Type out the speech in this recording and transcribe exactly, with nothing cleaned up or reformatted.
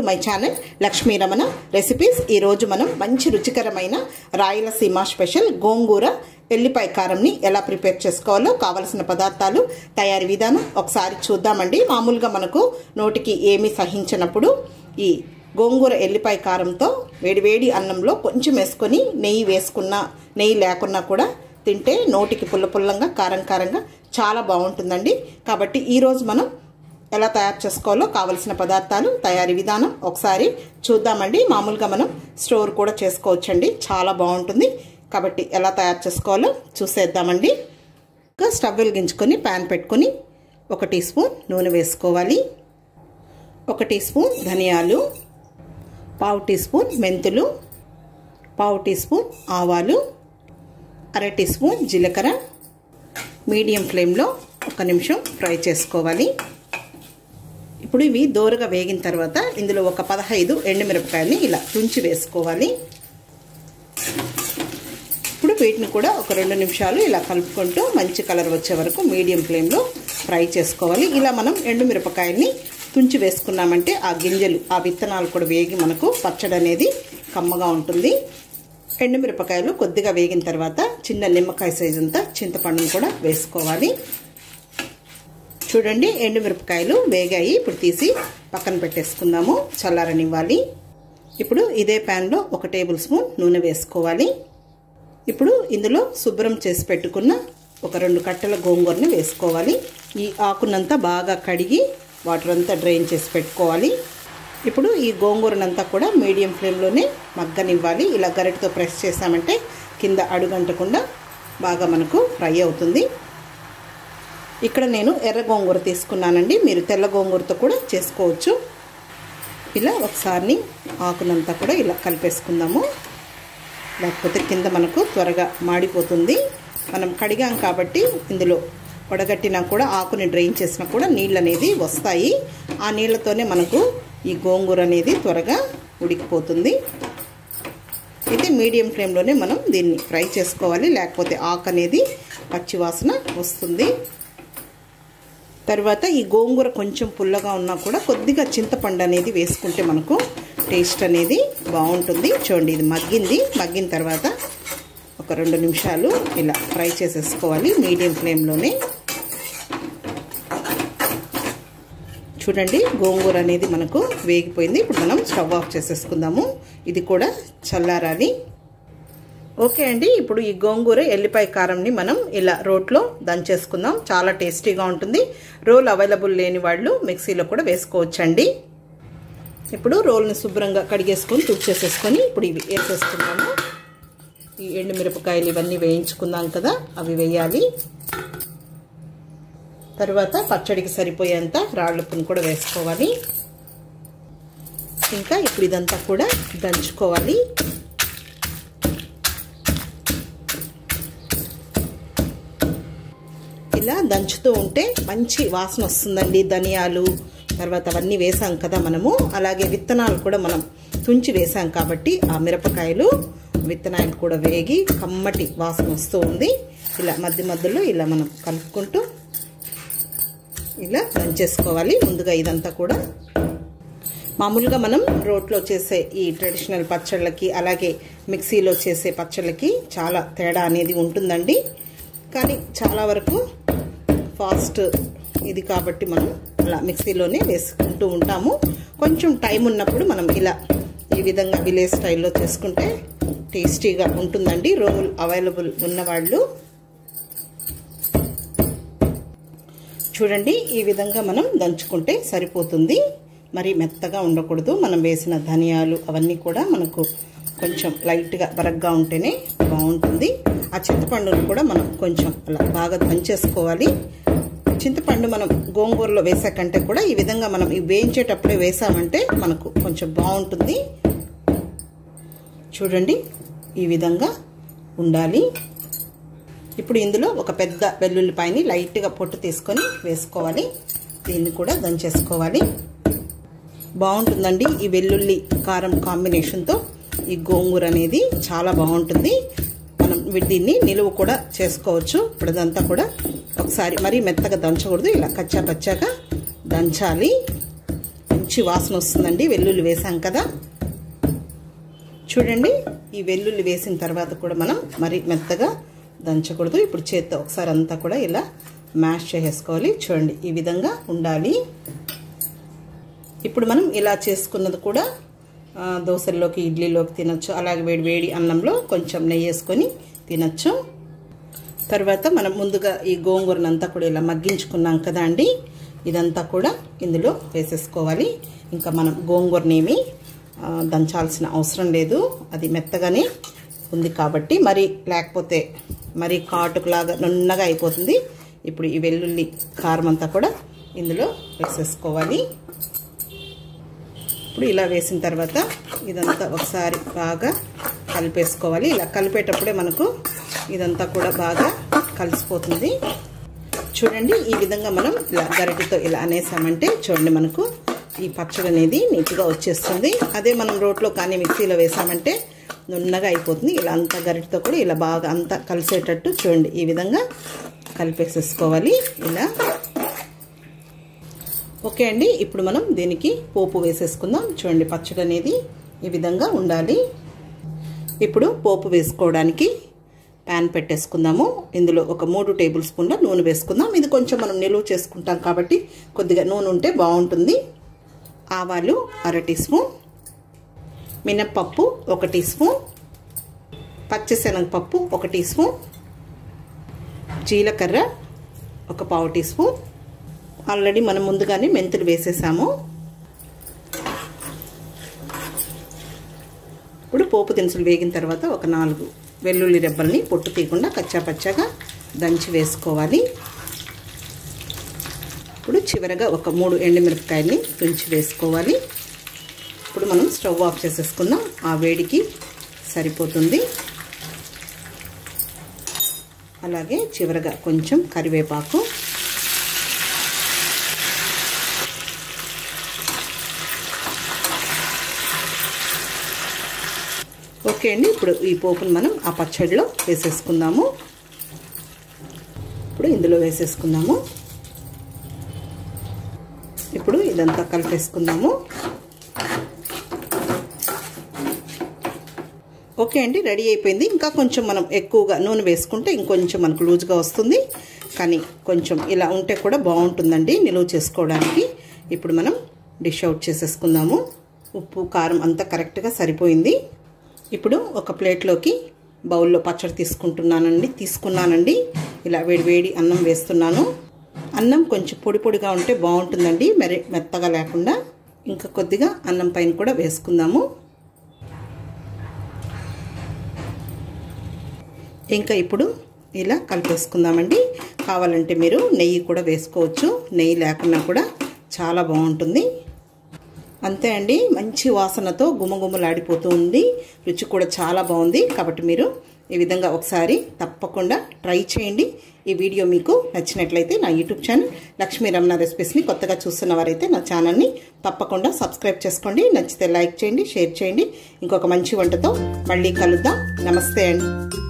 My channel Lakshmi Ramana recipes. ఈ రోజు మనం మంచి రుచికరమైన రాయలసీమ స్పెషల్ గోంగూర ఎల్లిపాయ కారంని ఎలా ప్రిపేర్ చేసుకోవాలో కావలసిన పదార్థాలు, తయారీ విధానం ఒకసారి చూద్దామండి. మామూలుగా మనకు నోటికి ఏమీ సహించినప్పుడు ఈ గోంగూర ఎల్లిపాయ కారంతో వేడివేడి అన్నంలో కొంచెం వేసుకొని నెయ్యి వేసుకున్నా, నెయ్యి లేకున్నా కూడా తింటే నోటికి పుల్ల పుల్లంగా కారం కారంగా చాలా బాగుంటుందండి. కాబట్టి ఈరోజు మనం ఎలా తయారు చేసుకోవాలో కావలసిన పదార్థాలు, తయారీ విధానం ఒకసారి చూద్దామండి. మామూలుగా మనం స్టోర్ కూడా చేసుకోవచ్చండి, చాలా బాగుంటుంది. కాబట్టి ఎలా తయారు చేసుకోవాలో చూసేద్దామండి. ఇంకా స్టవ్ వెలిగించుకొని ప్యాన్ పెట్టుకొని ఒక టీ స్పూన్ నూనె వేసుకోవాలి. ఒక టీ స్పూన్ ధనియాలు, పావు టీ స్పూన్ మెంతులు, పావు టీ స్పూన్ ఆవాలు, అర టీ స్పూన్ జీలకర్ర మీడియం ఫ్లేమ్లో ఒక నిమిషం ఫ్రై చేసుకోవాలి. ఇప్పుడు ఇవి దోరగా వేగిన తర్వాత ఇందులో ఒక పదహైదు ఎండుమిరపకాయలని ఇలా తుంచి వేసుకోవాలి. ఇప్పుడు వీటిని కూడా ఒక రెండు నిమిషాలు ఇలా కలుపుకుంటూ మంచి కలర్ వచ్చే వరకు మీడియం ఫ్లేమ్లో ఫ్రై చేసుకోవాలి. ఇలా మనం ఎండుమిరపకాయల్ని తుంచి వేసుకున్నామంటే ఆ గింజలు, ఆ విత్తనాలు కూడా వేగి మనకు పచ్చడి అనేది కమ్మగా ఉంటుంది. ఎండుమిరపకాయలు కొద్దిగా వేగిన తర్వాత చిన్న నిమ్మకాయ సైజు అంతా చింతపండును కూడా వేసుకోవాలి. చూడండి, ఎండుమిరపకాయలు వేగాయి. ఇప్పుడు తీసి పక్కన పెట్టేసుకుందాము, చల్లారనివ్వాలి. ఇప్పుడు ఇదే ప్యాన్లో ఒక టేబుల్ స్పూన్ నూనె వేసుకోవాలి. ఇప్పుడు ఇందులో శుభ్రం చేసి పెట్టుకున్న ఒక రెండు కట్టల గోంగూరని వేసుకోవాలి. ఈ ఆకునంతా బాగా కడిగి వాటర్ అంతా డ్రైన్ చేసి పెట్టుకోవాలి. ఇప్పుడు ఈ గోంగూరనంతా కూడా మీడియం ఫ్లేమ్లోనే మగ్గనివ్వాలి. ఇలా గరిటతో ప్రెస్ చేసామంటే కింద అడుగంటకుండా బాగా మనకు ఫ్రై అవుతుంది. ఇక్కడ నేను ఎర్ర గోంగూర తీసుకున్నానండి, మీరు తెల్ల గోంగూరతో కూడా చేసుకోవచ్చు. ఇలా ఒకసారి ఆకునంతా కూడా ఇలా కలిపేసుకుందాము, లేకపోతే కింద మనకు త్వరగా మాడిపోతుంది. మనం కడిగాం కాబట్టి ఇందులో వడగట్టినా కూడా ఆకుని డ్రైన్ చేసినా కూడా నీళ్ళు అనేది వస్తాయి. ఆ నీళ్ళతోనే మనకు ఈ గోంగూర అనేది త్వరగా ఉడికిపోతుంది. అయితే మీడియం ఫ్లేమ్లోనే మనం దీన్ని ఫ్రై చేసుకోవాలి, లేకపోతే ఆకు అనేది పచ్చివాసన వస్తుంది. తర్వాత ఈ గోంగూర కొంచెం పుల్లగా ఉన్నా కూడా కొద్దిగా చింతపండు అనేది వేసుకుంటే మనకు టేస్ట్ అనేది బాగుంటుంది. చూడండి, ఇది మగ్గింది. మగ్గిన తర్వాత ఒక రెండు నిమిషాలు ఇలా ఫ్రై చేసేసుకోవాలి మీడియం ఫ్లేమ్లోనే. చూడండి, గోంగూర అనేది మనకు వేగిపోయింది. ఇప్పుడు మనం స్టవ్ ఆఫ్ చేసేసుకుందాము, ఇది కూడా చల్లారాలి. ఓకే అండి, ఇప్పుడు ఈ గోంగూర ఎల్లిపాయ కారంని మనం ఇలా రోట్లో దంచేసుకుందాం. చాలా టేస్టీగా ఉంటుంది. రోల్ అవైలబుల్ లేని వాళ్ళు మిక్సీలో కూడా వేసుకోవచ్చండి. ఇప్పుడు రోల్ని శుభ్రంగా కడిగేసుకొని తుడిచేసేసుకొని ఇప్పుడు ఇవి వేసేసుకుందాము. ఈ ఎండుమిరపకాయలు ఇవన్నీ వేయించుకుందాం కదా, అవి వేయాలి. తర్వాత పచ్చడికి సరిపోయేంత రాళ్ళుప్పును కూడా వేసుకోవాలి. ఇంకా ఇప్పుడు ఇదంతా కూడా దంచుకోవాలి. ఇలా దంచుతూ ఉంటే మంచి వాసన వస్తుందండి. ధనియాలు తర్వాత అవన్నీ వేసాం కదా మనము, అలాగే విత్తనాలు కూడా మనం తుంచి వేసాం కాబట్టి ఆ మిరపకాయలు విత్తనాలు కూడా వేగి కమ్మటి వాసన వస్తూ ఉంది. ఇలా మధ్య మధ్యలో ఇలా మనం కలుపుకుంటూ ఇలా దంచేసుకోవాలి. ముందుగా ఇదంతా కూడా మామూలుగా మనం రోట్లో చేసే ఈ ట్రెడిషనల్ పచ్చళ్ళకి అలాగే మిక్సీలో చేసే పచ్చళ్ళకి చాలా తేడా అనేది ఉంటుందండి. కానీ చాలా వరకు ఫాస్ట్ ఇది కాబట్టి మనం అలా మిక్సీలోనే వేసుకుంటూ ఉంటాము. కొంచెం టైం ఉన్నప్పుడు మనం ఇలా ఈ విధంగా విలేజ్ స్టైల్లో చేసుకుంటే టేస్టీగా ఉంటుందండి. రోల్ అవైలబుల్ ఉన్నవాళ్ళు చూడండి, ఈ విధంగా మనం దంచుకుంటే సరిపోతుంది. మరి మెత్తగా ఉండకూడదు. మనం వేసిన ధనియాలు అవన్నీ కూడా మనకు కొంచెం లైట్గా బరగ్గా ఉంటేనే బాగుంటుంది. ఆ చింతపండును కూడా మనం కొంచెం అలా బాగా దంచేసుకోవాలి. చింతపండు మనం గోంగూరలో వేసే కంటే కూడా ఈ విధంగా మనం ఈ వేయించేటప్పుడే వేసామంటే మనకు కొంచెం బాగుంటుంది. చూడండి, ఈ విధంగా ఉండాలి. ఇప్పుడు ఇందులో ఒక పెద్ద వెల్లుల్లిపాయని లైట్గా పొట్టు తీసుకొని వేసుకోవాలి. దీన్ని కూడా దంచేసుకోవాలి. బాగుంటుందండి ఈ వెల్లుల్లి కారం కాంబినేషన్తో ఈ గోంగూర అనేది చాలా బాగుంటుంది. మనం దీన్ని నిలువ కూడా చేసుకోవచ్చు. ఇప్పుడు అదంతా కూడా ఒకసారి మరీ మెత్తగా దంచకూడదు, ఇలా కచ్చా పచ్చాగా దంచాలి. మంచి వాసన వస్తుందండి వెల్లుల్లి వేసాం కదా. చూడండి ఈ వెల్లుల్లి వేసిన తర్వాత కూడా మనం మరి మెత్తగా దంచకూడదు. ఇప్పుడు చేత్తో ఒకసారి అంతా కూడా ఇలా మ్యాష్ చేసేసుకోవాలి. చూడండి ఈ విధంగా ఉండాలి. ఇప్పుడు మనం ఇలా చేసుకున్నది కూడా దోశల్లోకి ఇడ్లీలోకి తినొచ్చు. అలాగే వేడి వేడి అన్నంలో కొంచెం నెయ్యి వేసుకొని తినొచ్చు. తర్వాత మనం ముందుగా ఈ గోంగూరనంతా కూడా ఇలా మగ్గించుకున్నాం కదా అండి, ఇదంతా కూడా ఇందులో వేసేసుకోవాలి. ఇంకా మనం గోంగూరనేమి దంచాల్సిన అవసరం లేదు, అది మెత్తగానే ఉంది కాబట్టి. మరి లేకపోతే మరి కాటుకులాగా నున్నగా అయిపోతుంది. ఇప్పుడు ఈ వెల్లుల్లి కారం అంతా కూడా ఇందులో వేసేసుకోవాలి. ఇప్పుడు ఇలా వేసిన తర్వాత ఇదంతా ఒకసారి బాగా కలిపేసుకోవాలి. ఇలా కలిపేటప్పుడే మనకు ఇదంతా కూడా బాగా కలిసిపోతుంది. చూడండి ఈ విధంగా మనం ఇలా గరిటెతో ఇలా అనేసామంటే చూడండి మనకు ఈ పచ్చడి అనేది నీట్గా వచ్చేస్తుంది. అదే మనం రోట్లో కానీ మిక్సీలో వేసామంటే నున్నగా అయిపోతుంది. ఇలా అంతా గరిటెతో కూడా ఇలా బాగా అంతా కలిసేటట్టు చూడండి ఈ విధంగా కలిపేసేసుకోవాలి ఇలా. ఓకే అండి, ఇప్పుడు మనం దీనికి పోపు వేసేసుకుందాం. చూడండి పచ్చడి అనేది ఈ విధంగా ఉండాలి. ఇప్పుడు పోపు వేసుకోవడానికి ప్యాన్ పెట్టేసుకుందాము. ఇందులో ఒక మూడు టేబుల్ స్పూన్ల నూనె వేసుకుందాం. ఇది కొంచెం మనం నిలువ చేసుకుంటాం కాబట్టి కొద్దిగా నూనె ఉంటే బాగుంటుంది. ఆవాలు అర టీ స్పూన్, మినప్పప్పు ఒక టీ స్పూన్, పచ్చిశనగపప్పు ఒక టీ స్పూన్, జీలకర్ర ఒక పావు టీ స్పూన్. ఆల్రెడీ మనం ముందుగానే మెంతులు వేసేసాము. ఇప్పుడు పోపు దినుసులు వేగిన తర్వాత ఒక నాలుగు వెల్లుల్లి రెబ్బల్ని పొట్టు తీయకుండా కచ్చా పచ్చగా దంచి వేసుకోవాలి. ఇప్పుడు చివరగా ఒక మూడు ఎండుమిరపకాయల్ని తుంచి వేసుకోవాలి. ఇప్పుడు మనం స్టవ్ ఆఫ్ చేసేసుకుందాం, ఆ వేడికి సరిపోతుంది. అలాగే చివరగా కొంచెం కరివేపాకు, ఓకే అండి. ఇప్పుడు ఈ పోపును మనం ఆ పచ్చడిలో వేసేసుకుందాము. ఇప్పుడు ఇందులో వేసేసుకుందాము. ఇప్పుడు ఇదంతా కలిపేసుకుందాము. ఓకే అండి, రెడీ అయిపోయింది. ఇంకా కొంచెం మనం ఎక్కువగా నూనె వేసుకుంటే ఇంకొంచెం మనకు లూజ్గా వస్తుంది, కానీ కొంచెం ఇలా ఉంటే కూడా బాగుంటుందండి నిలువ చేసుకోవడానికి. ఇప్పుడు మనం డిష్ అవుట్ చేసేసుకుందాము. ఉప్పు కారం అంతా కరెక్ట్గా సరిపోయింది. ఇప్పుడు ఒక ప్లేట్లోకి బౌల్లో పచ్చడి తీసుకుంటున్నానండి తీసుకున్నానండి ఇలా వేడి వేడి అన్నం వేస్తున్నాను. అన్నం కొంచెం పొడి పొడిగా ఉంటే బాగుంటుందండి, మరి మెత్తగా లేకుండా. ఇంకా కొద్దిగా అన్నం పైన కూడా వేసుకుందాము. ఇంకా ఇప్పుడు ఇలా కలిపేసుకుందామండి. కావాలంటే మీరు నెయ్యి కూడా వేసుకోవచ్చు, నెయ్యి లేకున్నా కూడా చాలా బాగుంటుంది. అంతే అండి, మంచి వాసనతో గుమగుమలాడిపోతూ ఉంది. రుచి కూడా చాలా బాగుంది. కాబట్టి మీరు ఈ విధంగా ఒకసారి తప్పకుండా ట్రై చేయండి. ఈ వీడియో మీకు నచ్చినట్లయితే నా యూట్యూబ్ ఛానల్ లక్ష్మీ రమణ రెసిపీస్ని కొత్తగా చూస్తున్న వారైతే నా ఛానల్ని తప్పకుండా సబ్స్క్రైబ్ చేసుకోండి. నచ్చితే లైక్ చేయండి, షేర్ చేయండి. ఇంకొక మంచి వంటతో మళ్ళీ కలుద్దాం. నమస్తే అండి.